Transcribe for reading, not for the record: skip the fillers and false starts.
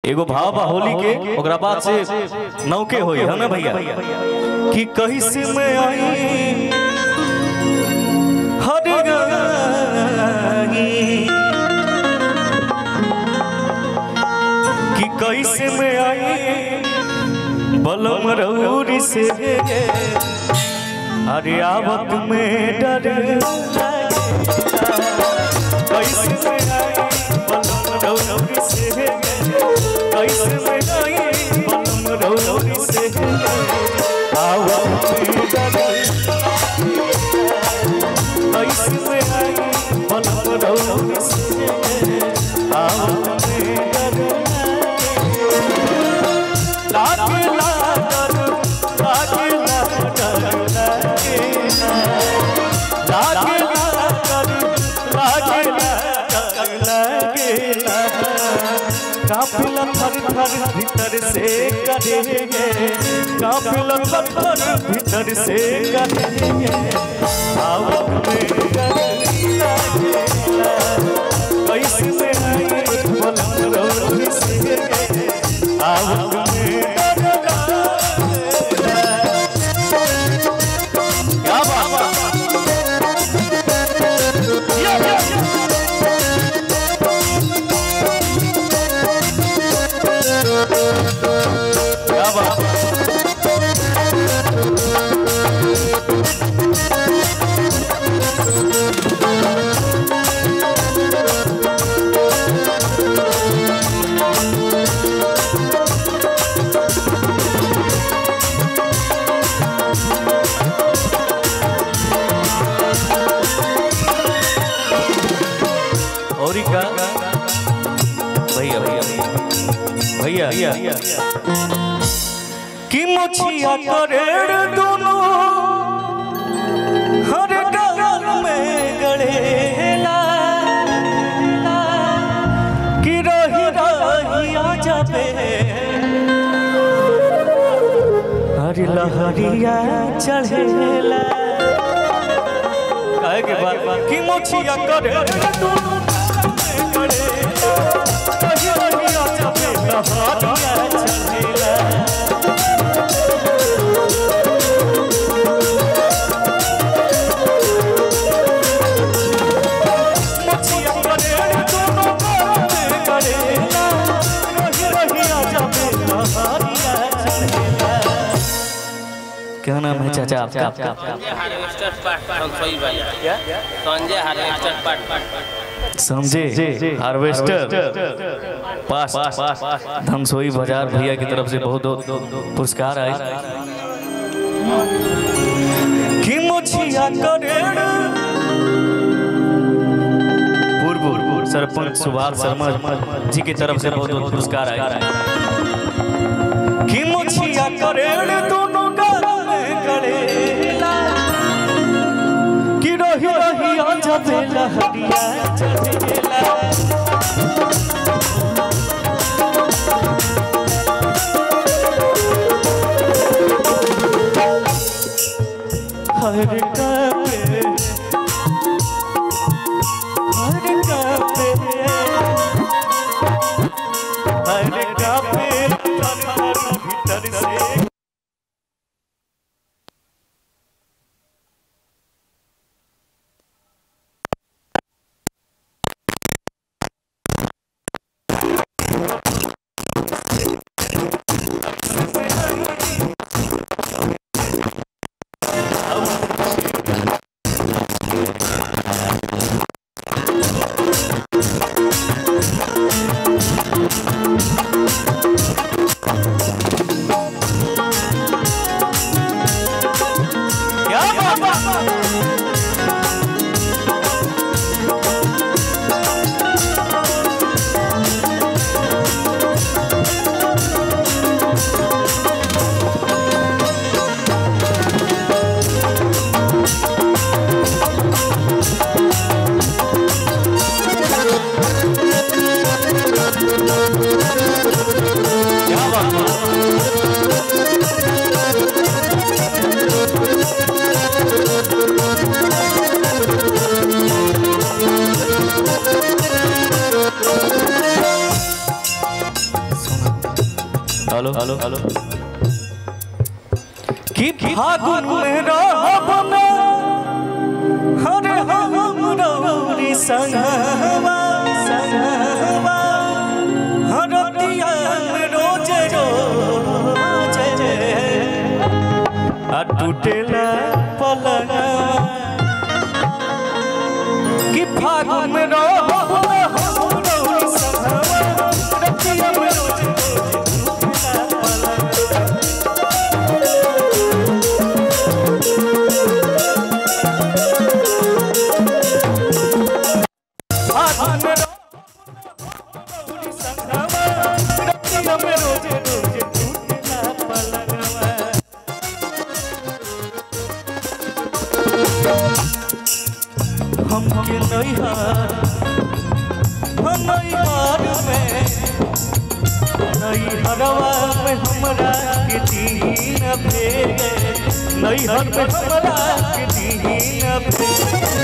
एगो भाव बा होली के ओकरा बाद से नौके होई है ना भैया कि कैसे मैं आई हर गई कि कैसे मैं आई बलम रौरी से अरे आवत में डर कैसे मैं आई बलम रौरी से कैसे मैं आई बलम रौरी से आवत में डर कैसे मैं आई बलम रौरी से आवत में डर लागे लागल लागे लागल लागे लागल लागे लागे काफिला थर थर भीतर से करेंगे काफिला थर थर भीतर से करेंगे आवत में कैसे में आई बलम रौरी से आवत में क्या बाबा क्या बात भैया भैया भैया कि मुछिया करेड़ दोनों हर गाल में गड़ेला कि रही रही आ जाबे हर लहरिया चढ़ेला काहे के बाद कि मुछिया करेड़ दोनों क्या नाम है चाचा आपका? संजय हार्वेस्टर पास धनसोई बाजार भैया की तरफ से बहुत पुरस्कार आए कि मुछिया करेड़ पूर्व सरपंच सुभाष शर्मा जी की तरफ से बहुत पुरस्कार आए कि मुछिया करेड़ दोनों गड़ेला कि रही रही आ जाबे लहरिया चढ़ेला हर कापे हर कापे हर कापे भीतर से हेलो हेलो हेलो कि फागुन में रहबना हरे हमरौरी संगवा संगवा हरतिया रोज रोज आ टूटेला पलंगा कि फागुन में रहबना हमरौरी संगवा हरतिया रोज हमके नैहार में नैहरवा में हमरा के दीन भेगे नैहर में हमरा के दीन भेगे